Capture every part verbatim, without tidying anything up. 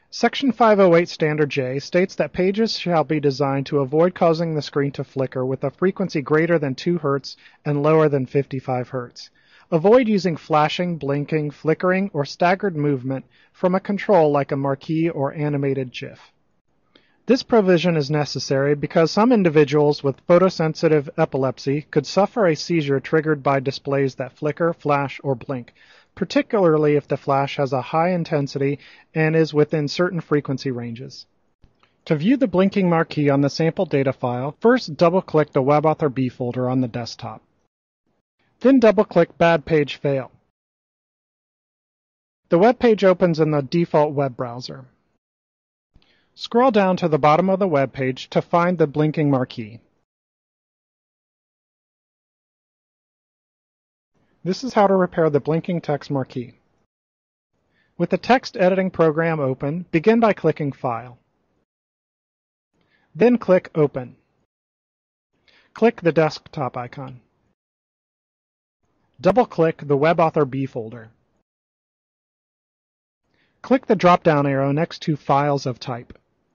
Section five oh eight Standard J states that pages shall be designed to avoid causing the screen to flicker with a frequency greater than two hertz and lower than fifty-five hertz. Avoid using flashing, blinking, flickering, or staggered movement from a control like a marquee or animated GIF. This provision is necessary because some individuals with photosensitive epilepsy could suffer a seizure triggered by displays that flicker, flash, or blink, particularly if the flash has a high intensity and is within certain frequency ranges. To view the blinking marquee on the sample data file, first double-click the WebAuthor B folder on the desktop. Then double-click Bad Page Fail. The web page opens in the default web browser. Scroll down to the bottom of the web page to find the blinking marquee. This is how to repair the blinking text marquee. With the text editing program open, begin by clicking File. Then click Open. Click the desktop icon. Double-click the WebAuthor B folder. Click the drop-down arrow next to Files of Type.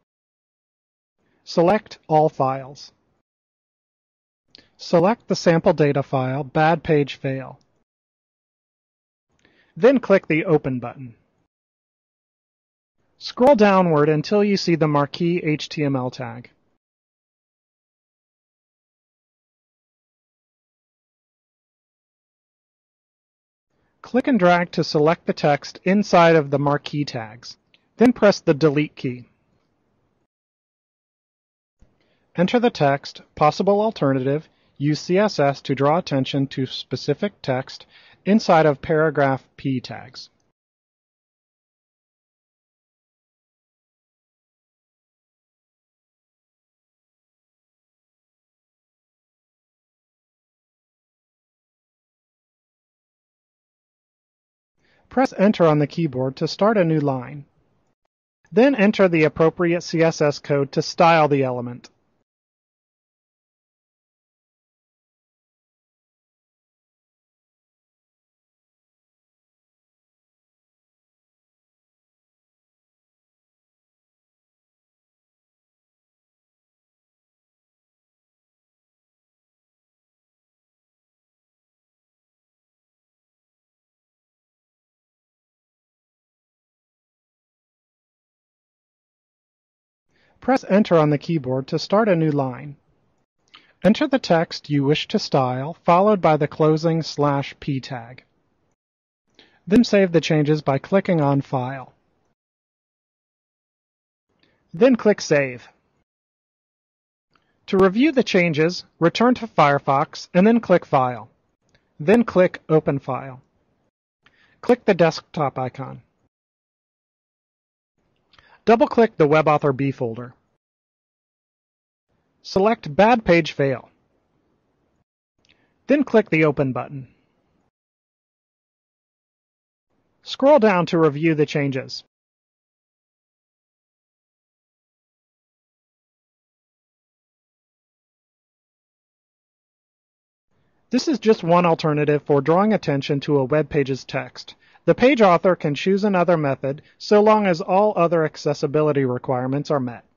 Select All Files. Select the sample data file, Bad Page Fail. Then click the Open button. Scroll downward until you see the Marquee H T M L tag. Click and drag to select the text inside of the marquee tags. Then press the Delete key. Enter the text, possible alternative, use C S S to draw attention to specific text inside of paragraph P tags. Press Enter on the keyboard to start a new line. Then enter the appropriate C S S code to style the element. Press Enter on the keyboard to start a new line. Enter the text you wish to style, followed by the closing slash P tag. Then save the changes by clicking on File. Then click Save. To review the changes, return to Firefox and then click File. Then click Open File. Click the desktop icon. Double-click the WebAuthor B folder. Select Bad Page Fail. Then click the Open button. Scroll down to review the changes. This is just one alternative for drawing attention to a web page's text. The page author can choose another method so long as all other accessibility requirements are met.